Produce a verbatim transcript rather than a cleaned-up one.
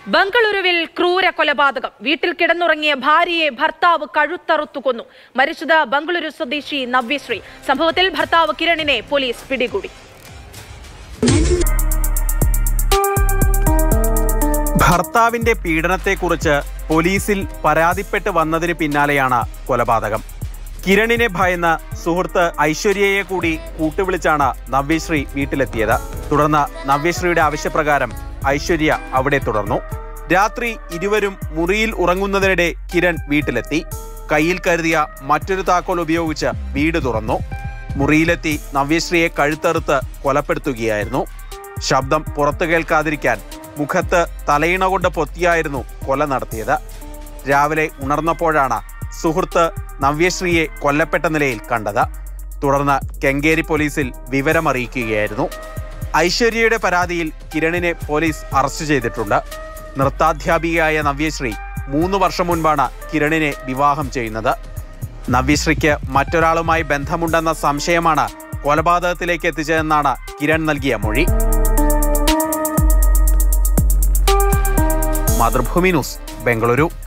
ബംഗളൂരുവിൽ ക്രൂര കൊലപാതകം. വീട്ടിൽ കിടന്നുറങ്ങിയ ഭാര്യയെ ഭർത്താവ് കഴുത്തറുത്തു കൊന്നു. മരിച്ചത് ബംഗളൂരു സ്വദേശി നവ്യശ്രീ. സംഭവത്തിൽ ഭർത്താവ് കിരണിനെ പോലീസ് പിടികൂടി. ഭർത്താവിന്റെ പീഡനത്തെക്കുറിച്ച് പോലീസിൽ പരാതിപ്പെട്ട് വന്നതിന് പിന്നാലെയാണ് കൊലപാതകം. കിരണിനെ ഭയന്ന് സുഹൃത്ത് ഐശ്വര്യയെ കൂടി കൂട്ടുവിളിച്ചാണ് നവ്യശ്രീ വീട്ടിലെത്തിയത്. തുടർന്ന് നവ്യശ്രീയുടെ ആവശ്യപ്രകാരം ഐശ്വര്യ അവിടെ തുടർന്നു. രാത്രി ഇരുവരും മുറിയിൽ ഉറങ്ങുന്നതിനിടെ കിരൺ വീട്ടിലെത്തി. കയ്യിൽ കരുതിയ മറ്റൊരു താക്കോൽ ഉപയോഗിച്ച് വീട് തുറന്നു. മുറിയിലെത്തി നവ്യശ്രീയെ കഴുത്തറുത്ത് കൊലപ്പെടുത്തുകയായിരുന്നു. ശബ്ദം പുറത്തു കേൾക്കാതിരിക്കാൻ മുഖത്ത് തലയിണ കൊണ്ട് പൊത്തിയായിരുന്നു കൊല നടത്തിയത്. രാവിലെ ഉണർന്നപ്പോഴാണ് സുഹൃത്ത് നവ്യശ്രീയെ കൊല്ലപ്പെട്ട നിലയിൽ കണ്ടത്. തുടർന്ന് കെങ്കേരി പോലീസിൽ വിവരമറിയിക്കുകയായിരുന്നു. ഐശ്വര്യയുടെ പരാതിയിൽ കിരണിനെ പോലീസ് അറസ്റ്റ് ചെയ്തിട്ടുണ്ട്. നൃത്താധ്യാപികയായ നവ്യശ്രീ മൂന്ന് വർഷം മുൻപാണ് കിരണിനെ വിവാഹം ചെയ്യുന്നത്. നവ്യശ്രീക്ക് മറ്റൊരാളുമായി ബന്ധമുണ്ടെന്ന സംശയമാണ് കൊലപാതകത്തിലേക്ക് എത്തിച്ചതെന്നാണ് കിരൺ നൽകിയ മൊഴി. മാതൃഭൂമി ന്യൂസ്, ബംഗളൂരു.